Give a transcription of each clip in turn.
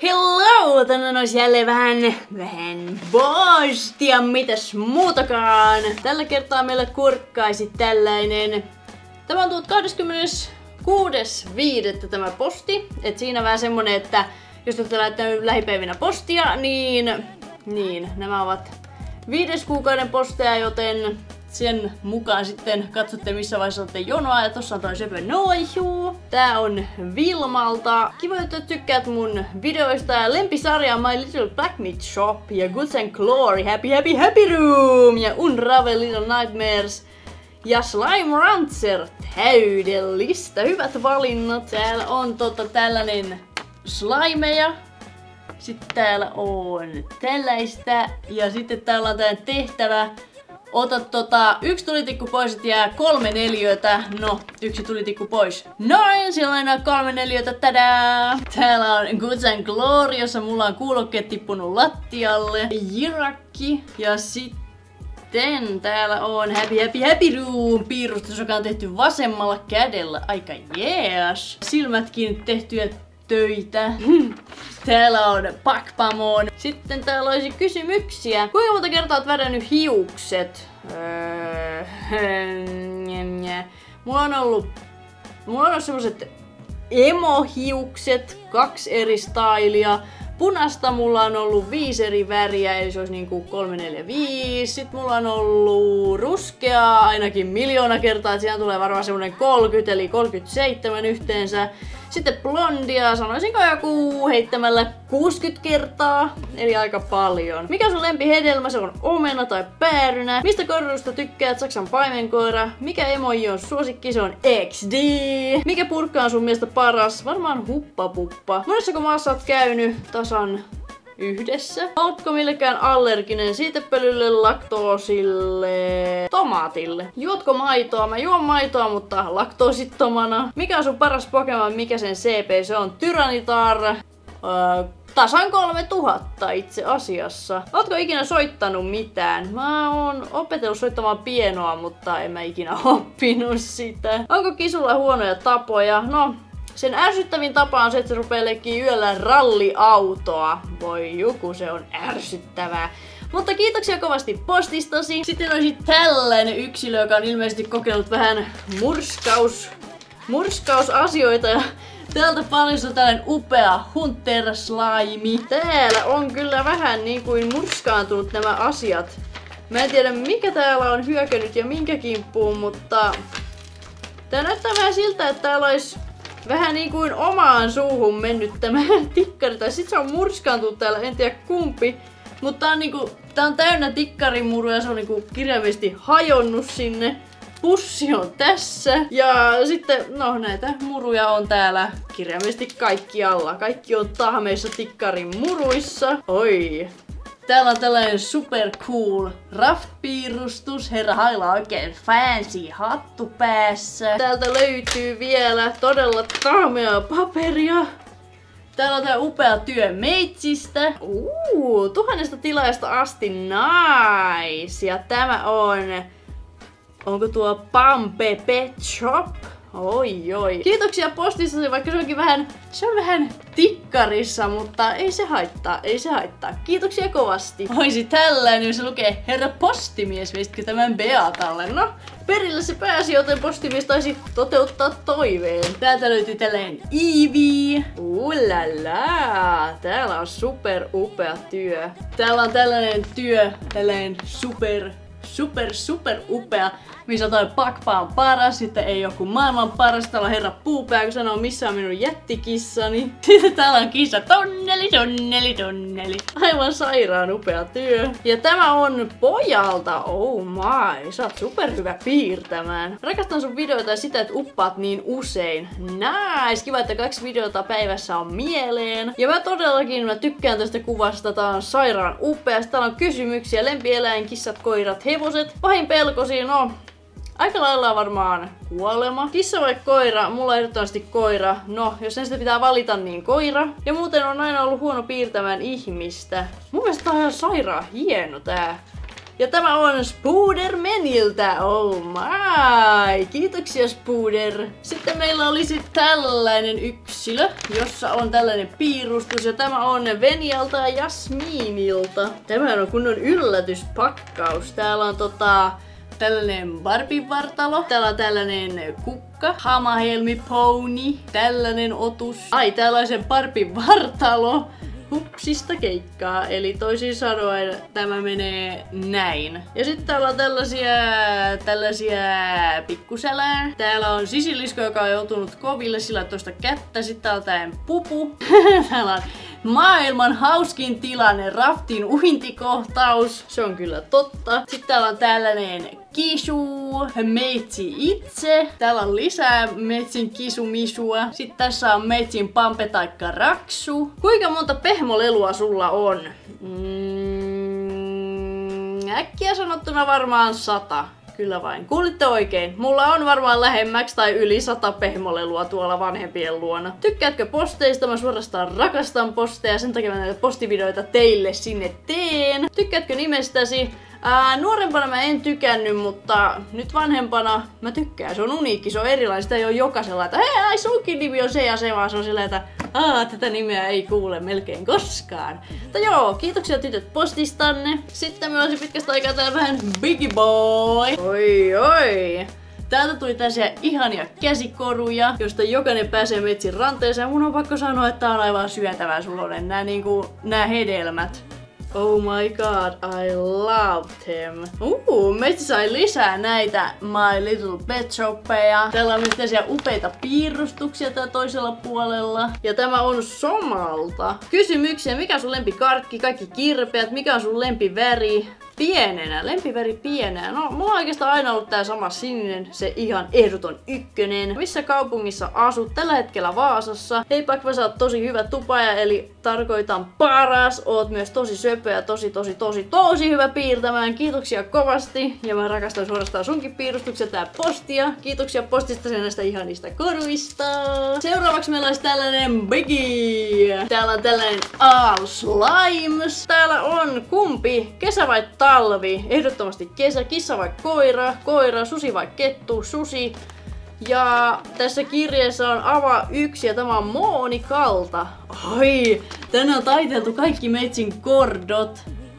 Hello! Tänään olisi jälleen vähän postia, mitäs muutakaan. Tällä kertaa meille kurkkaisi tällainen. Tämä on tullut 26.5. tämä posti. Et siinä vähän semmonen, että jos olette lähettänyt lähipäivinä postia, niin nämä ovat 5. kuukauden posteja, joten sen mukaan sitten katsotte missä vaiheessa olette jonoa, ja tossa on toi söpö noihu. Tää on Vilmalta. Kiva, että tykkäät mun videoista ja lempisarjaa My Little Black Meat Shop ja Goods and Glory, Happy Room ja Unravel Little Nightmares ja Slime Rancher. Täydellistä, hyvät valinnat. Täällä on tällainen slimeja. Sitten täällä on tällaista ja sitten täällä on tää tehtävä. Ota 1 tulitikku pois, että jää 3 neliötä. No, 1 tulitikku pois. Noin, siellä on enää 3 neliötä, tadaa! Täällä on Goods and Glory, jossa mulla on kuulokkeet tippunut lattialle. Jirakki. Ja sitten täällä on Happy Room piirustus, joka on tehty vasemmalla kädellä. Aika jees. Silmätkin tehtyjä töitä. Täällä on Pakpamon. Sitten täällä olisi kysymyksiä. Kuinka monta kertaa oot värjännyt hiukset? Mulla on ollut semmoset emohiukset, 2 eri stylia. Punasta mulla on ollut 5 eri väriä, eli se olisi niinku 3, 4, 5. Sitten mulla on ollut ruskeaa ainakin 1 000 000 kertaa, että siinä tulee varmaan semmonen 30, eli 37 yhteensä. Sitten blondia, sanoisinko joku heittämällä 60 kertaa, eli aika paljon. Mikä on sun lempihedelmä? Se on omena tai päärynä. Mistä koirusta tykkäät? Saksan paimenkoira. Mikä emoji on suosikki? Se on XD. Mikä purkka on sun mielestä paras? Varmaan huppapuppa. Monessako maassa oot käynyt tasan yhdessä? Ootko millekään allerginen? Siitepölylle, laktoosille, tomaatille? Juotko maitoa? Mä juon maitoa, mutta laktoosittomana. Mikä on sun paras Pokemon? Mikä sen CP? Se on Tyranitar. Tasan 3000 itse asiassa. Ootko ikinä soittanut mitään? Mä oon opetellut soittamaan pienoa, mutta en mä ikinä oppinut sitä. Onko kisulla huonoja tapoja? No, sen ärsyttävin tapa on se, että se rupee leikkiin yöllä ralliautoa. Voi joku, se on ärsyttävää. Mutta kiitoksia kovasti postistasi. Sitten olisi tällainen yksilö, joka on ilmeisesti kokeillut vähän murskausasioita. Ja täältä paljossa on tällainen upea Hunter Slime. Täällä on kyllä vähän niin kuin murskaantunut nämä asiat. Mä en tiedä mikä täällä on hyökännyt ja minkä kimppuun, mutta tää näyttää vähän siltä, että täällä olisi vähän niin kuin omaan suuhun mennyt tämä tikkari, tai sit se on murskaantunut täällä, en tiedä kumpi. Mutta tää on täynnä tikkarimuruja, se on niinku kirjaimellisesti hajonnut sinne. Pussi on tässä. Ja sitten, no näitä muruja on täällä kirjaimellisesti kaikkialla. Kaikki on tahmeissa tikkarin muruissa. Oi. Täällä on tällainen super cool Raft-piirustus. Herra Hailla oikein fancy hattu päässä. Täältä löytyy vielä todella tahmeaa paperia. Täällä on tää upea työ Meitsistä. 1000 tilaajasta asti, nice. Ja tämä on... Onko tuo Pampe Pet Shop? Oi. Kiitoksia postistasi, vaikka se on vähän tikkarissa, mutta ei se haittaa. Kiitoksia kovasti. Oisi tällainen, jos se lukee Herra Postimies, veistkö tämän Beatalle? No, perille se pääsi, joten postimies taisi toteuttaa toiveen. Täältä löytyy tällainen Eevee. Täällä on super upea työ. Täällä on tällainen työ, super upea, missä toi Pakpa on paras, sitten ei joku maailman paras, täällä on herra Puupää, kun sanoo missä on minun jättikissani. Sitten täällä on kissa tonneli. Aivan sairaan upea työ. Ja tämä on pojalta, oh my, sä oot superhyvä piirtämään. Rakastan sun videoita ja sitä, että uppaat niin usein. Nice, kiva, että 2 videota päivässä on mieleen. Ja mä tykkään tästä kuvasta, tää on sairaan upea. Täällä on kysymyksiä, lempieläin, kissat, koirat, hevoset. Pahin pelkosi, no aika lailla varmaan kuolema. Kissa vai koira? Mulla on ehdottomasti koira. No, jos näistä pitää valita, niin koira. Ja muuten on aina ollut huono piirtämään ihmistä. Mun mielestä tää on ihan sairaan hieno tää Ja tämä on Spoodermaniltä. Oh my! Kiitoksia Spooder. Sitten meillä olisi tällainen yksilö, jossa on tällainen piirustus. Ja tämä on Venialta ja Jasminilta. Tämä on kunnon yllätyspakkaus. Täällä on tällainen Barbin vartalo. Täällä on tällainen kukka. Hamahelmi pony. Tällainen otus. Ai, täällä on se Barbin vartalo. Hupsista keikkaa, eli toisin sanoen tämä menee näin. Ja sitten täällä on tällaisia pikkusälää. Täällä on sisilisko, joka on joutunut koville sillä toista kättä. Sitten täällä on tällainen pupu. Täällä on maailman hauskin tilanne, raftin uintikohtaus. Se on kyllä totta. Sitten täällä on tällainen kisu, meitsi itse. Täällä on lisää meitsin kisumisua. Sitten tässä on meitsin pampe taikka raksu. Kuinka monta pehmolelua sulla on? Äkkiä sanottuna varmaan 100. Kyllä vain. Kuulitte oikein. Mulla on varmaan lähemmäksi tai yli 100 pehmolelua tuolla vanhempien luona. Tykkäätkö posteista? Mä suorastaan rakastan posteja. Sen takia mä näitä postivideoita teille sinne teen. Tykkäätkö nimestäsi? Nuorempana mä en tykännyt, mutta nyt vanhempana mä tykkään. Se on uniikki, se on erilainen. Sitä ei ole jokaisella, että hei, ai sunkin nimi on se ja se, vaan se on silleen, että tätä nimeä ei kuule melkein koskaan. Mutta joo, kiitoksia tytöt postistanne. Sitten mä olisin pitkästä aikaa täällä vähän Biggie Boy. Oi. Täältä tuli tällaisia ihania käsikoruja, joista jokainen pääsee metsin ranteeseen. Mun on pakko sanoa, että tää on aivan syötävää sulonen. Nää hedelmät. Oh my god, I loved him. Meistä sai lisää näitä My Little Pet Shoppeja. Täällä on myös tällaisia upeita piirustuksia täällä toisella puolella. Ja tämä on Somalta. Kysymyksiä, mikä on sun lempikarkki, kaikki kirpeät, mikä on sun lempiväri? Lempiväri pienenä. No, mulla on oikeastaan aina ollut tää sama sininen, se ihan ehdoton ykkönen. Missä kaupungissa asut? Tällä hetkellä Vaasassa. Hei Pakva, sä oot tosi hyvä tupaja, eli tarkoitan paras. Oot myös tosi söpö ja tosi hyvä piirtämään. Kiitoksia kovasti. Ja mä rakastan suorastaan sunkin piirustuksia tää postia. Kiitoksia postista ja näistä ihanista koruista. Seuraavaksi meillä olisi tällainen Biggie. Täällä on tällainen All Slimes. Täällä on kumpi? Kesä vai talvi? Ehdottomasti kesä. Kissa vai koira? Koira. Susi vai kettu? Susi. Ja tässä kirjeessä on Ava 1 ja tämä on Monikalta. Oi, tänne on taiteltu kaikki meitsin kordot.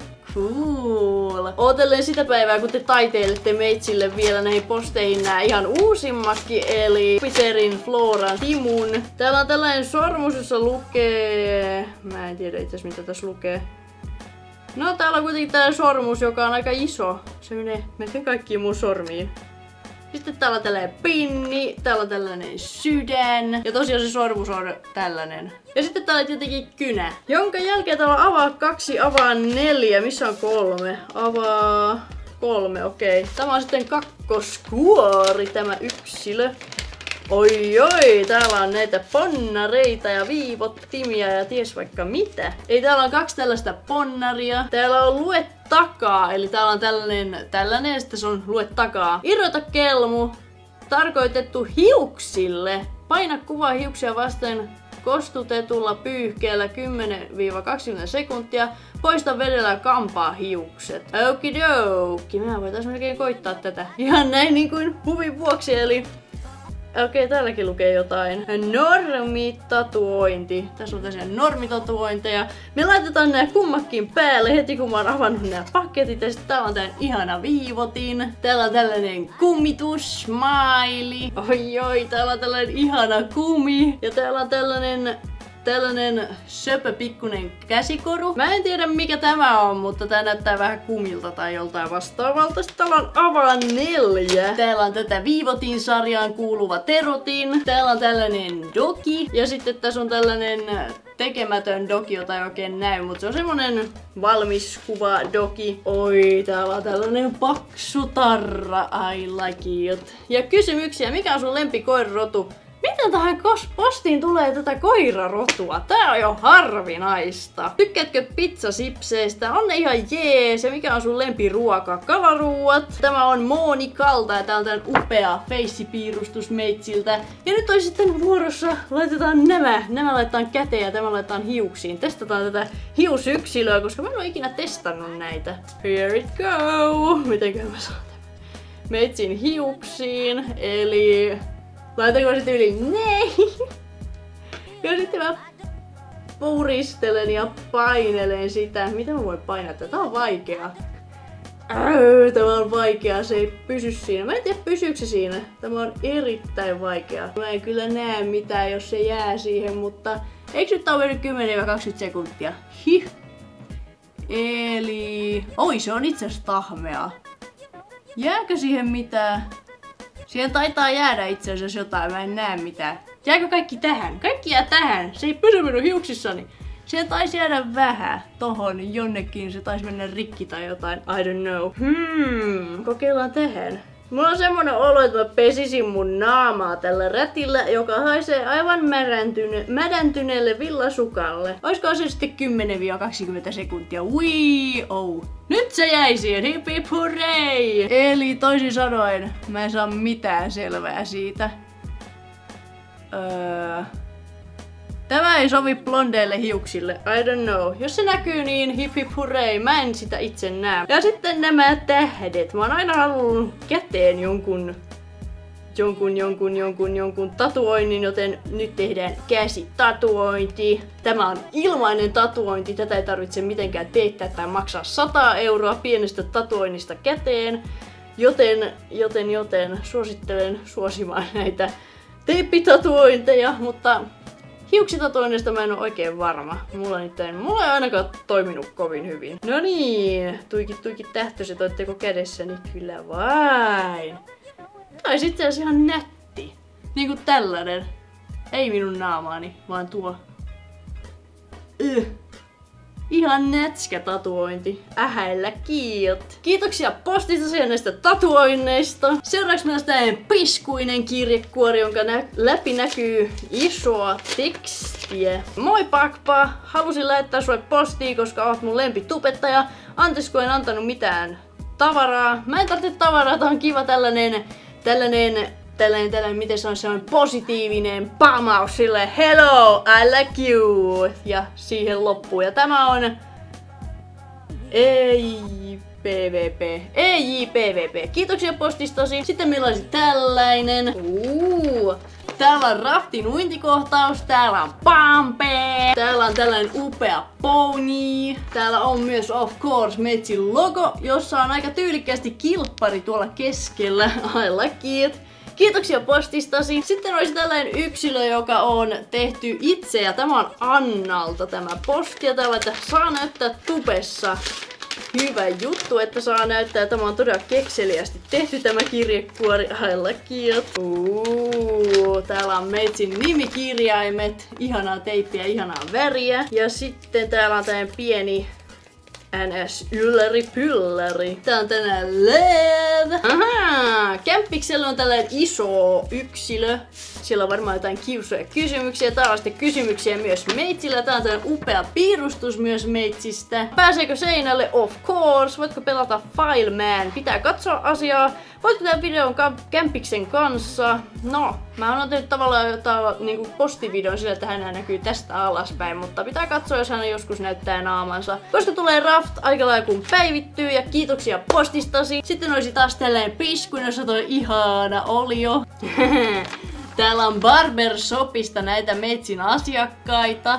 Cool. Ootellen sitä päivää, kun te taiteilette meitsille vielä näihin posteihin nää ihan uusimmatkin, eli Jupiterin, Floran, Timun. Täällä on tällainen sormus, jossa lukee... Mä en tiedä itse asiassa mitä tässä lukee. No täällä on kuitenkin tällainen sormus, joka on aika iso. Se menee melkein kaikkiin mun sormiin. Sitten täällä on tällainen pinni, täällä on tällainen sydän. Ja tosiaan se sormus on tällainen. Ja sitten täällä on tietenkin kynä. Jonka jälkeen täällä on avaa 2, avaa 4. Missä on 3? Avaa 3, okei. Tämä on sitten kakkoskuori, tämä yksilö. Oi, täällä on näitä ponnareita ja viivottimia ja ties vaikka mitä. Ei, täällä on 2 tällaista ponnaria. Täällä on lue takaa, eli täällä on tällainen ja sitten se on lue takaa. Irrota kelmu, tarkoitettu hiuksille. Paina kuva hiuksia vasten kostutetulla pyyhkeellä 10-20 sekuntia. Poista vedellä ja kampaa hiukset. Okidoki, mehän voitais melkein koittaa tätä. Ihan näin niin kuin huvin vuoksi, eli... Okei, täälläkin lukee jotain. Normitatuointi. Tässä on tällaisia normitatuointeja. Me laitetaan nämä kummakin päälle heti kun mä oon avannut nämä paketit. Ja sitten täällä on tää ihana viivotin. Täällä on tällainen kummitus, smiley. Oi, täällä on tällainen ihana kumi. Ja täällä on tällainen söpö pikkunen käsikoru. Mä en tiedä mikä tämä on, mutta tää näyttää vähän kumilta tai joltain vastaavalta. Sitten täällä on avaa 4. Täällä on tätä viivotin sarjaan kuuluva terotin. Täällä on tällainen doki. Ja sitten tässä on tällainen tekemätön doki, jota ei oikein näy, mutta se on semmonen valmis kuva doki. Oi, täällä on tällainen paksu tarra. I like it. Ja kysymyksiä, mikä on sun lempikoirarotu? Miten tähän postiin tulee tätä koirarotua? Tää on jo harvinaista. Tykkäätkö pizzasipseistä? On ne ihan jees. Ja mikä on sun lempiruoka? Kalaruuat. Tämä on Monikalta ja tää on tän upea feissipiirustus meitsiltä. Ja nyt on sitten vuorossa. Laitetaan nämä laitetaan käteen ja tämä laitetaan hiuksiin. Testataan tätä hiusyksilöä, koska mä en ole ikinä testannut näitä. Here it go! Mitenkään mä saan tämän meitsin hiuksiin? Eli laitanko sitten yli ja sitten mä puristelen ja painelen sitä. Miten mä voin painaa tätä? Tää on vaikea. Tämä on vaikea, se ei pysy siinä. Mä en tiedä pysyykö se siinä. Tämä on erittäin vaikea. Mä en kyllä näe mitään, jos se jää siihen, mutta eikö nyt tää ole 10-20 sekuntia? Hih. Eli... Oi, se on itse asiassa tahmea. Jääkö siihen mitään? Siihen taitaa jäädä itse asiassa jotain, mä en näe mitään. Jääkö kaikki tähän? Kaikki jää tähän. Se ei pysy minun hiuksissani. Siihen taisi jäädä vähän tohon jonnekin, se taisi mennä rikki tai jotain. I don't know. Kokeillaan tähän. Mulla on semmonen olo, että mä pesisin mun naamaa tällä rätillä, joka haisee aivan mädäntyneelle villasukalle. Oisko se sitten 10-20 sekuntia? Wii, oh. Nyt se jäi siihen, hip hip hurray! Eli toisin sanoen, mä en saa mitään selvää siitä. Tämä ei sovi blondeille hiuksille, I don't know. Jos se näkyy niin hip hip hurray, mä en sitä itse näe. Ja sitten nämä tähdet. Mä oon aina halunnut käteen jonkun tatuoinnin, joten nyt tehdään käsitatuointi. Tämä on ilmainen tatuointi, tätä ei tarvitse mitenkään teettää tai maksaa 100 € pienestä tatuoinnista käteen. Joten suosittelen suosimaan näitä teippitatuointeja, mutta hiuksitatuoinnista mä en oo oikein varma. Mulla ei ainakaan toiminut kovin hyvin. No niin, tuikit tähtöiset, ootteko kädessäni? Kyllä vain. Tää olisi itse asiassa ihan nätti. Niinku tällainen. Ei minun naamaani, vaan tuo. Ihan nätskä tatuointi. Ähäillä kiiot. Kiitoksia postista ja näistä tatuoinneista. Seuraavaksi meillä on tällainen piskuinen kirjekuori, jonka läpi näkyy isoa tekstiä. Moi Pakpa! Halusin lähettää sulle postiin, koska oot mun lempitubettaja. Anteeksi, kun en antanut mitään tavaraa. Mä en tarvitse tavaraa, tää on kiva tällainen, miten se on positiivinen pamaus silleen hello, I like you ja siihen loppuu. Ja tämä on EJPVP. Kiitoksia postistasi. Sitten meillä olisi tällainen. Täällä on Raftin uintikohtaus, täällä on Pampe, täällä on tällainen upea pony, täällä on myös of course Metsin logo, jossa on aika tyylikkäästi kilppari tuolla keskellä. I like it. Kiitoksia postistasi. Sitten olisi tällainen yksilö, joka on tehty itse ja tämä on Annalta tämä posti ja täällä, että saa näyttää tubessa. Hyvä juttu, että saa näyttää. Tämä on todella kekseliästi tehty tämä kirjekuori. I like it. Täällä on Meitsin nimikirjaimet. Ihanaa teippiä, ihanaa väriä. Ja sitten täällä on tämmönen pieni NS ylläri pylläri. Tää on tänään LED. Ahaa! Kämppiksellä on tällainen iso yksilö. Siellä on varmaan jotain kiusoja kysymyksiä. Täällä on sitten kysymyksiä myös Meitsillä. Tää on tällainen upea piirustus myös Meitsistä. Pääseekö seinälle? Of course. Voitko pelata Fileman? Pitää katsoa asiaa. Voitko tehdä videon Kämpiksen kanssa? No, mä oon tehnyt tavallaan jotain niinku postivideon sillä, että hän näkyy tästä alaspäin, mutta pitää katsoa, jos hän joskus näyttää naamansa. Koska tulee Raft aika lailla kun päivittyy ja kiitoksia postistasi. Sitten olisi taas tällainen pisku, jossa toi ihana olio. Täällä on Barbershopista näitä Metsin asiakkaita.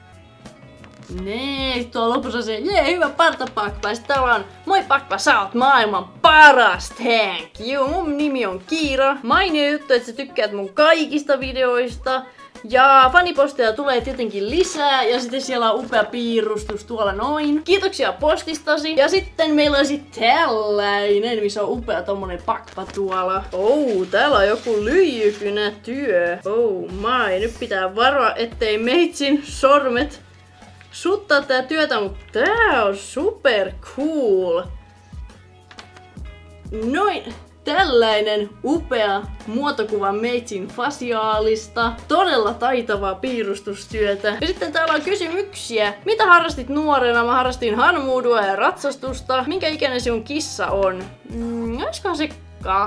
Nee, tuolla lopussa se, hyvä partapakpa. Sitten täällä on, moi Pakpa, sä oot maailman paras, thank you. Mun nimi on Kiira. Mainio juttu, että sä tykkäät mun kaikista videoista. Ja faniposteja tulee tietenkin lisää ja sitten siellä on upea piirustus tuolla noin. Kiitoksia postistasi. Ja sitten meillä on sitten tällainen, missä on upea tommonen pakpa tuolla. Täällä on joku lyijykynätyö. Oh my, nyt pitää varoa, ettei Meitsin sormet suttaa tää työtä, mutta tää on super cool. Noin. tällainen upea muotokuva meitsin fasiaalista. Todella taitavaa piirustustyötä. Ja sitten täällä on kysymyksiä. Mitä harrastit nuorena? Mä harrastin hanmuudua ja ratsastusta. Minkä ikäinen sinun kissa on? Olisikohan se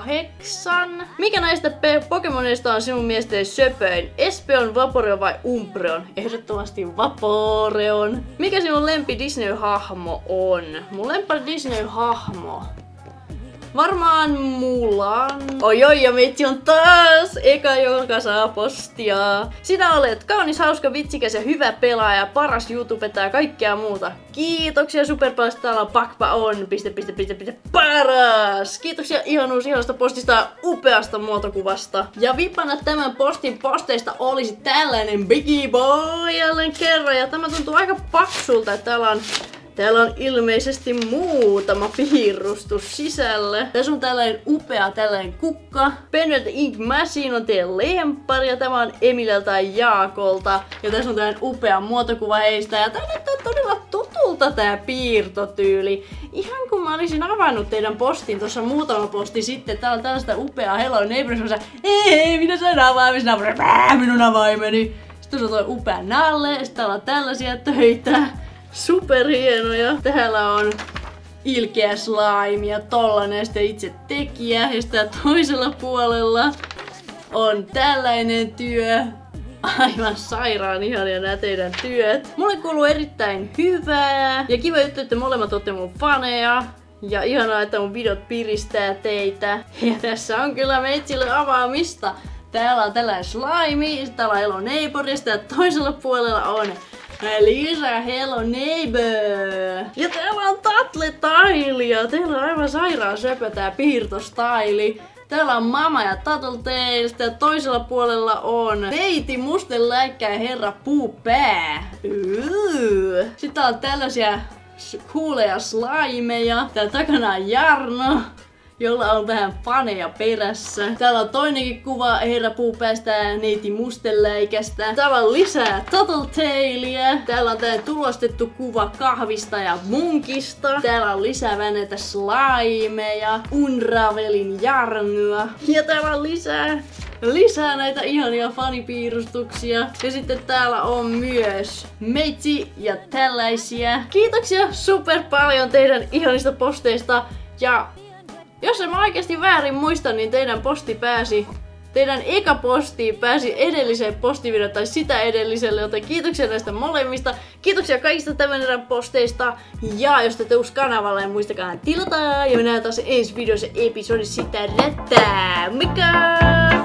8? Mikä näistä Pokemoneista on sinun mielestä söpöin? Espeon, Vaporeon vai Umbreon? Ehdottomasti Vaporeon. Mikä sinun lempi Disney-hahmo on? Mun lempari Disney-hahmo. Varmaan Mulan. Oi, ja meitsi on taas eka, joka saa postia. Sinä olet kaunis, hauska, vitsikäs ja hyvä pelaaja, paras YouTubettaja ja kaikkea muuta. Kiitoksia superpalas, täällä on Pakpa on, paras. Kiitoksia ihanasta postista ja upeasta muotokuvasta. Ja vipana tämän postin posteista olisi tällainen Biggie Boy jälleen kerran. Ja tämä tuntuu aika paksulta, että täällä on ilmeisesti muutama piirustus sisällä. Tässä on tällainen upea kukka. Penwet Ink Machine on teidän lemppari ja tämä on Emileltä ja Jaakolta. Ja tässä on tällainen upea muotokuva heistä ja tää näyttää todella tutulta tää piirtotyyli. Ihan kun mä olisin avannut teidän postin tuossa muutama posti sitten. Täällä on tällaista upeaa Hello Neighbors. Ei, minä sain avaimisen minun avaimeni. Sitten on toi upea nalle ja sitten täällä on tällaisia töitä. Superhienoja. Täällä on ilkeä slime ja tollanen sitten itse tekijä. Ja sitten toisella puolella on tällainen työ. Aivan sairaan ihania nää teidän työt. Mulle kuuluu erittäin hyvää. Ja kiva juttu, että molemmat olette mun faneja. Ja ihanaa, että mun videot piristää teitä. Ja tässä on kyllä meitsille avaamista. Täällä on tällainen slime. Sitten täällä on Hello Neighbor. Ja toisella puolella on lisää Hello Neighbor! Ja täällä on Tattle-tailia! Teillä on aivan sairaan söpö tää piirtostaili. Täällä on Mama ja Tattletail, ja toisella puolella on Neiti Mustenläikkä ja Herra Puupää. Sitten täällä on tällaisia kuuleja slimeja. Täällä takana on Jarno, jolla on vähän faneja perässä. Täällä on toinenkin kuva Herra Puupäästä ja Neiti Mustenläikästä. Täällä on lisää Tattletailia. Täällä on tää tulostettu kuva kahvista ja munkista. Täällä on lisää näitä slimeja, Unravelin Jarnua. Ja täällä on lisää näitä ihania fanipiirustuksia. Ja sitten täällä on myös meitsi ja tällaisia. Kiitoksia super paljon teidän ihanista posteista. Ja jos en mä oikeesti väärin muista, niin teidän eka posti pääsi edelliseen postivideoon tai sitä edelliselle, joten kiitoksia näistä molemmista. Kiitoksia kaikista tämän erän posteista. Ja jos te ette uusi kanavalle, niin muistakaa tilata. Ja me nähdään taas ensi videossa episodissa sitä rättää. Mikä?